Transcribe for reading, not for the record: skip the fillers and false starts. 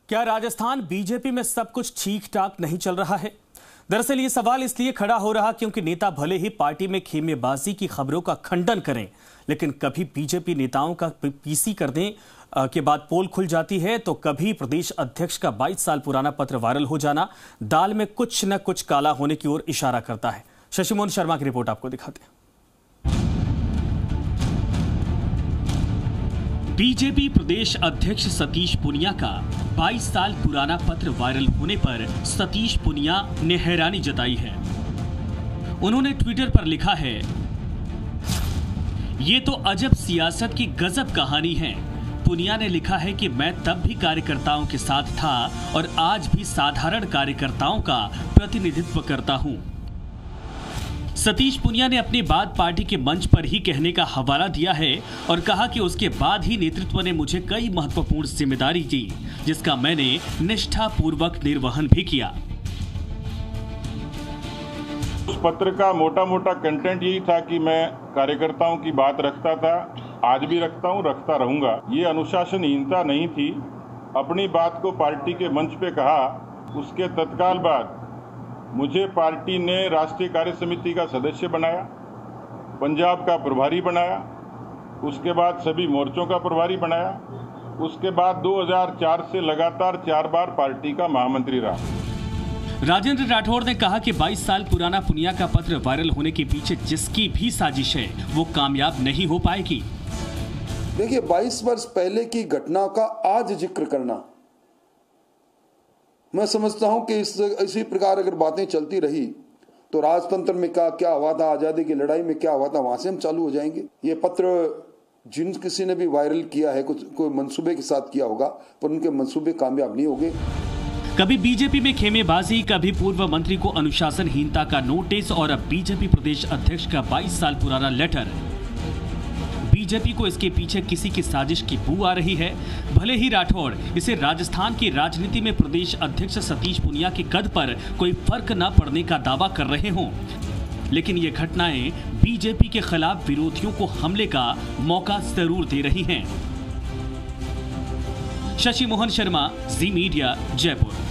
क्या राजस्थान बीजेपी में सब कुछ ठीक ठाक नहीं चल रहा है? दरअसल ये सवाल इसलिए खड़ा हो रहा क्योंकि नेता भले ही पार्टी में खेमेबाजी की खबरों का खंडन करें, लेकिन कभी बीजेपी नेताओं का पीसी करने के बाद पोल खुल जाती है, तो कभी प्रदेश अध्यक्ष का 22 साल पुराना पत्र वायरल हो जाना दाल में कुछ न कुछ काला होने की ओर इशारा करता है। शशि मोहन शर्मा की रिपोर्ट आपको दिखाते हैं। बीजेपी प्रदेश अध्यक्ष सतीश पूनिया का 22 साल पुराना पत्र वायरल होने पर सतीश पूनिया ने हैरानी जताई है। उन्होंने ट्विटर पर लिखा है, ये तो अजब सियासत की गजब कहानी है। पूनिया ने लिखा है कि मैं तब भी कार्यकर्ताओं के साथ था और आज भी साधारण कार्यकर्ताओं का प्रतिनिधित्व करता हूं। सतीश पूनिया ने अपनी बात पार्टी के मंच पर ही कहने का हवाला दिया है और कहा कि उसके बाद ही नेतृत्व ने मुझे कई महत्वपूर्ण जिम्मेदारी दी, जिसका मैंने निष्ठापूर्वक निर्वहन भी किया। उस पत्र का मोटा मोटा कंटेंट यही था कि मैं कार्यकर्ताओं की बात रखता था, आज भी रखता हूं, रखता रहूंगा। ये अनुशासनहीनता नहीं थी। अपनी बात को पार्टी के मंच पे कहा, उसके तत्काल बाद मुझे पार्टी ने राष्ट्रीय कार्य समिति का सदस्य बनाया, पंजाब का प्रभारी बनाया, उसके बाद सभी मोर्चों का प्रभारी बनाया, उसके बाद 2004 से लगातार 4 बार पार्टी का महामंत्री रहा। राजेंद्र राठौड़ ने कहा कि 22 साल पुराना पूनिया का पत्र वायरल होने के पीछे जिसकी भी साजिश है वो कामयाब नहीं हो पाएगी। देखिए, 22 वर्ष पहले की घटना का आज जिक्र करना, मैं समझता हूं कि इसी प्रकार अगर बातें चलती रही तो राजतंत्र में क्या हुआ था, आजादी की लड़ाई में क्या हुआ था, वहां से हम चालू हो जाएंगे। ये पत्र जिन किसी ने भी वायरल किया है, कुछ कोई मंसूबे के साथ किया होगा, पर उनके मंसूबे कामयाब नहीं होंगे। कभी बीजेपी में खेमेबाजी, कभी पूर्व मंत्री को अनुशासनहीनता का नोटिस और अब बीजेपी प्रदेश अध्यक्ष का 22 साल पुराना लेटर। बीजेपी को इसके पीछे किसी की साजिश की बू आ रही है। भले ही राठौड़ इसे राजस्थान की राजनीति में प्रदेश अध्यक्ष सतीश पूनिया के कद पर कोई फर्क न पड़ने का दावा कर रहे हों, लेकिन ये घटनाएं बीजेपी के खिलाफ विरोधियों को हमले का मौका जरूर दे रही हैं। Shashi Mohan Sharma, Zee Media, Jaipur.